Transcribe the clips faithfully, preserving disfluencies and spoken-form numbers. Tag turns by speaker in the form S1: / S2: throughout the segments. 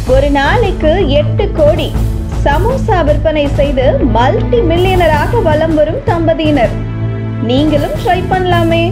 S1: ஒரு நாளைக்கு எட்டு கோடி சமோசா விற்பனை செய்து மல்டி மில்லியனராக வலம் வரும் தம்பதியினர். நீங்களும் ட்ரை பண்ணலாமே.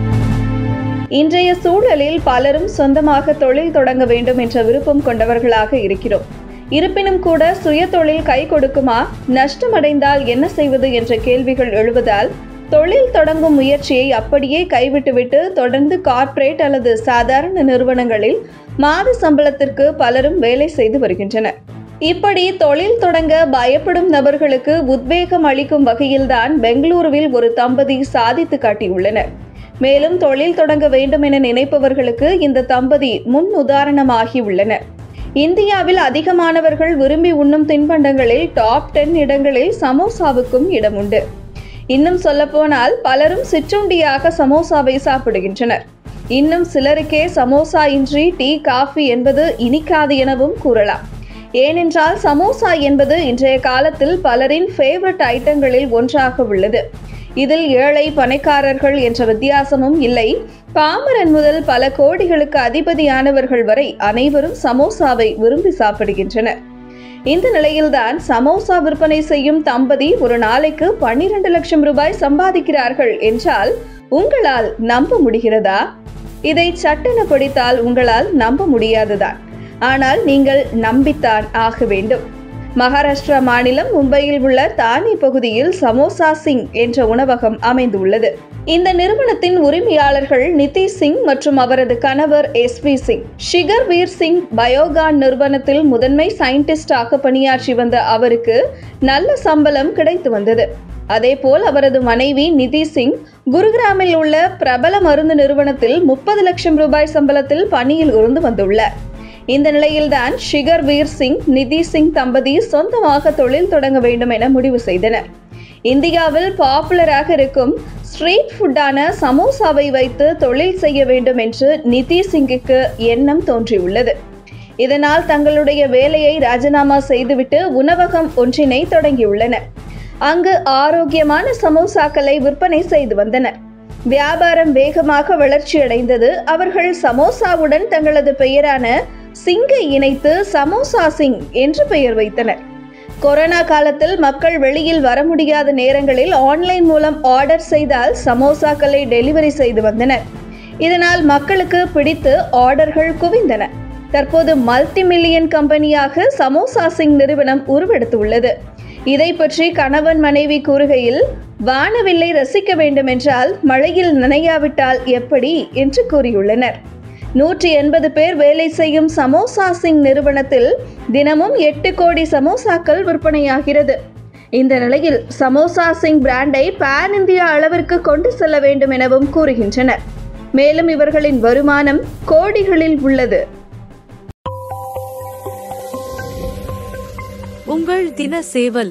S1: இன்றைய சூழலில் பலரும் சொந்தமாக தொழில் தொடங்க வேண்டும் என்ற விருப்பம் கொண்டவர்களாக இருக்கிறோம். இருப்பினும் கூட சுய தொழில் கை கொடுக்குமா, நஷ்டமடைந்தால் என்ன செய்வது என்ற கேள்விகள் எழுவதால் தொழில் தொடங்கும் முயற்சியை அப்படியே கைவிட்டுவிட்டு தொடர்ந்து கார்ப்பரேட் அல்லது சாதாரண நிறுவனங்களில் மாத சம்பளத்திற்கு பலரும் வேலை செய்து வருகின்றனர். இப்படி தொழில் தொடங்க பயப்படும் நபர்களுக்கு உத்வேகம் அளிக்கும் வகையில்தான் பெங்களூருவில் ஒரு தம்பதி சாதித்து காட்டியுள்ளனர். மேலும் தொழில் தொடங்க வேண்டும் என நினைப்பவர்களுக்கு இந்த தம்பதி முன் உதாரணமாகி உள்ளனர். இந்தியாவில் அதிகமானவர்கள் விரும்பி உண்ணும் தின்பண்டங்களில் டாப் டென் இடங்களில் சமோசாவுக்கும் இடம் உண்டு. இன்னும் சொல்லப்போனால் பலரும் சிற்றுண்டியாக சமோசாவை சாப்பிடுகின்றனர். இன்னும் சிலருக்கே சமோசா இன்றி டீ காஃபி என்பது இனிக்காது எனவும் கூறலாம். ஏனென்றால் சமோசா என்பது இன்றைய காலத்தில் பலரின் ஃபேவரட் ஐட்டங்களில் ஒன்றாக உள்ளது. இதில் ஏழை பணக்காரர்கள் என்ற வித்தியாசமும் இல்லை. பாமரன் முதல் பல கோடிகளுக்கு அதிபதியானவர்கள் வரை அனைவரும் சமோசாவை விரும்பி சாப்பிடுகின்றனர். இந்த நிலையில்தான் சமோசா விற்பனை செய்யும் தம்பதி ஒரு நாளைக்கு பன்னிரண்டு லட்சம் ரூபாய் சம்பாதிக்கிறார்கள் என்றால் உங்களால் நம்ப முடிகிறதா? இதை சட்டென படித்தால் உங்களால் நம்ப முடியாதுதான். ஆனால் நீங்கள் நம்பித்தான் ஆக வேண்டும். மகாராஷ்டிரா மாநிலம் மும்பையில் உள்ள தானே பகுதியில் சமோசா சிங் என்ற உணவகம் அமைந்துள்ளது. இந்த நிறுவனத்தின் உரிமையாளர்கள் நிதிஷ் சிங் மற்றும் அவரது கணவர் எஸ் பி சிங். ஷிகர் வீர் சிங் பயோகான் நிறுவனத்தில் முதன்மை சயின்டிஸ்டாக பணியாற்றி வந்த அவருக்கு நல்ல சம்பளம் கிடைத்து வந்தது. அதேபோல் அவரது மனைவி நிதி சிங் குருகிராமில் உள்ள பிரபல மருந்து நிறுவனத்தில் முப்பது லட்சம் ரூபாய் சம்பளத்தில் பணியில் இருந்து வந்துள்ளார். இந்த நிலையில்தான் ஷிகர் வீர் சிங் நிதி சிங் தம்பதி சொந்தமாக தொழில் தொடங்க வேண்டும் என முடிவு செய்தனர். இந்தியாவில் பாப்புலராக இருக்கும் ஸ்ட்ரீட் ஃபுட்டான சமோசாவை வைத்து தொழில் செய்ய வேண்டும் என்று நிதி சிங்குக்கு எண்ணம் தோன்றியுள்ளது. இதனால் தங்களுடைய வேலையை ராஜினாமா செய்துவிட்டு உணவகம் ஒன்றினை தொடங்கியுள்ளனர். அங்கு ஆரோக்கியமான சமோசாக்களை விற்பனை செய்து வந்தனர். வியாபாரம் வேகமாக வளர்ச்சியடைந்தது. அவர்கள் சமோசாவுடன் தங்களது பெயரான சிங்கை இணைத்து சமோசா சிங் என்று பெயர் வைத்தனர். கொரோனா காலத்தில் மக்கள் வெளியில் வர முடியாத நேரங்களில் ஆன்லைன் மூலம் ஆர்டர் செய்தால் சமோசாக்களை டெலிவரி செய்து வந்தனர். இதனால் மக்களுக்கு பிடித்து ஆர்டர்கள் குவிந்தன. தற்போது மல்டி மில்லியன் கம்பெனியாக சமோசா சிங் நிறுவனம் உருவெடுத்துள்ளது. இதை பற்றி கணவன் மனைவி கூறுகையில், வானவில்லை ரசிக்க வேண்டும் என்றால் மழையில் நனையாவிட்டால் எப்படி என்று கூறியுள்ளனர். நூற்றி எண்பது பேர் வேலை செய்யும் சமோசா சிங் நிறுவனத்தில் தினமும் எட்டு கோடி சமோசாக்கள் விற்பனையாகிறது. இந்த நிலையில் சமோசா சிங் பிராண்டை பான் இந்தியா அளவிற்கு கொண்டு செல்ல வேண்டும் எனவும் கூறுகின்றனர். மேலும் இவர்களின் வருமானம் கோடிகளில் உள்ளது.
S2: உங்கள் தின சேவல்.